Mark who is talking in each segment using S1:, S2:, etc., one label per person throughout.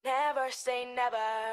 S1: Never say never.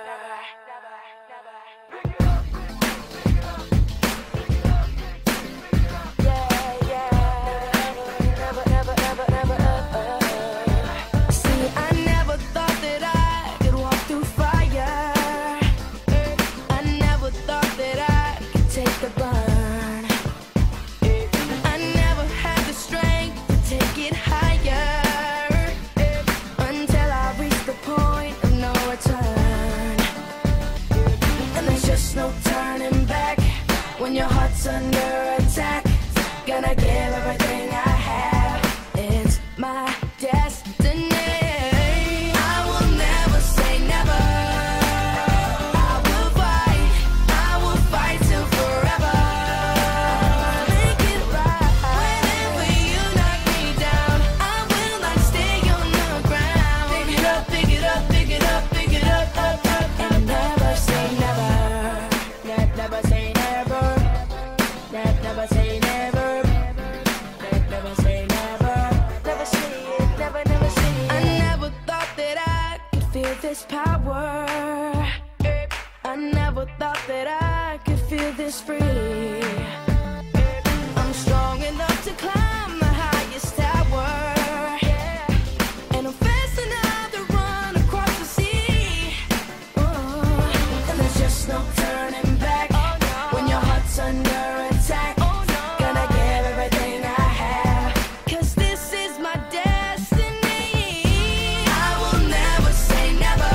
S1: No turning back when your heart's under attack. Gonna give everything I have. It's my destiny. I will never say never. I will fight till forever. Make it right. Whenever you knock me down, I will not stay on the ground. Pick it up, pick it up, pick it up, pick it up, up, up, and never say never. Never say never. Never say never. Never say never. Never say it. Never say it. I never thought that I could feel this power. I never thought that I could feel this free. I'm strong enough to climb the highest tower, and I'm fast enough to run across the sea. And there's just no turning back when your heart's under attack. Gonna give everything I have, 'cause this is my destiny. I will never say never.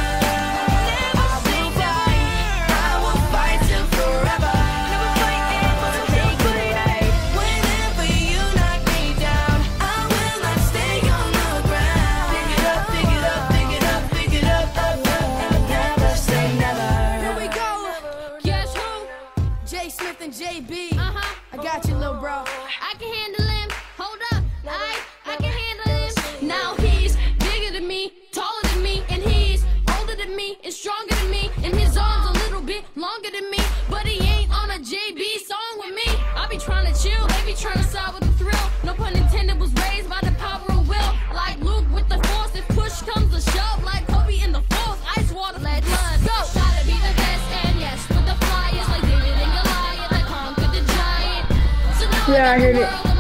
S1: I will fight till forever. Whenever you knock me down, I will not stay on the ground. Pick it up, pick it up, pick it up, pick it up, up, up, and never say never.
S2: Here we go. Guess who? J Smith and JB. I got you, little bro.
S3: I can handle him. Hold up. I can handle him. Now he's bigger than me, taller than me, and he's older than me and stronger than me, and his arms a little bit longer than me. But he ain't on a JB song with me. I be trying to chill, they be trying to side with the thrill. No pun intended, was raised by the power of will. Like Luke with the force, if push comes to shove. Like Kobe in the force, ice water, let blood go. Gotta be the best, and yes, with the flyers like David and Goliath, I conquered the giant. So now
S4: Yeah, I heard it.
S3: the world